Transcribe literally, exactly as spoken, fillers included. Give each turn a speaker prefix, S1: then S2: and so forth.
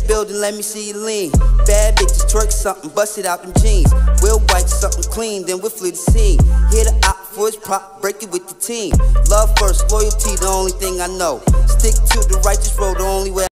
S1: building, let me see you lean. Bad bitches twerk something, bust it out them jeans. We'll wipe something clean, then we'll flee the scene. Hit the op for his prop, break it with the team. Love first, loyalty the only thing I know. Stick to the righteous road, the only way